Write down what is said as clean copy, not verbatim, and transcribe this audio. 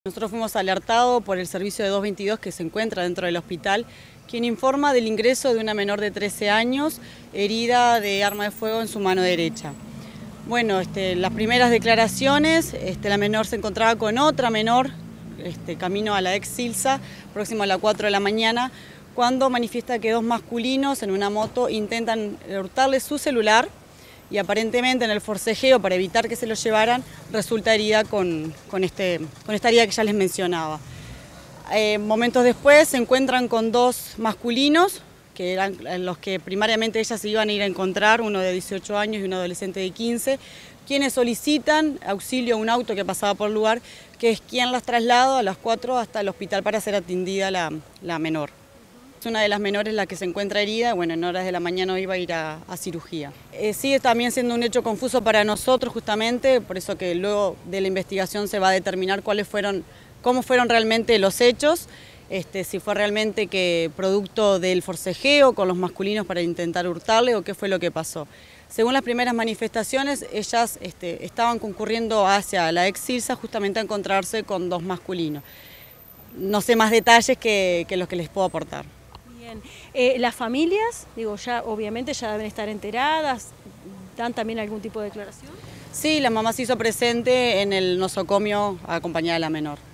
Nosotros fuimos alertados por el servicio de 222 que se encuentra dentro del hospital, quien informa del ingreso de una menor de 13 años herida de arma de fuego en su mano derecha. Bueno, las primeras declaraciones, la menor se encontraba con otra menor, camino a la ex Silsa, próximo a las 4 de la mañana, cuando manifiesta que dos masculinos en una moto intentan hurtarle su celular y aparentemente en el forcejeo para evitar que se lo llevaran resulta herida con esta herida que ya les mencionaba. Momentos después se encuentran con dos masculinos que eran los que primariamente ellas se iban a ir a encontrar, uno de 18 años y un adolescente de 15, quienes solicitan auxilio a un auto que pasaba por el lugar, que es quien las traslada a las 4 hasta el hospital para ser atendida la menor. Es una de las menores la que se encuentra herida, bueno, en horas de la mañana iba a ir a cirugía. Sigue también siendo un hecho confuso para nosotros justamente, por eso que luego de la investigación se va a determinar cómo fueron realmente los hechos, si fue realmente que producto del forcejeo con los masculinos para intentar hurtarle o qué fue lo que pasó. Según las primeras manifestaciones, ellas estaban concurriendo hacia la ex Silsa justamente a encontrarse con dos masculinos. No sé más detalles que los que les puedo aportar. Bien. Las familias, ya obviamente ya deben estar enteradas, ¿dan también algún tipo de declaración? Sí, la mamá se hizo presente en el nosocomio acompañada de la menor.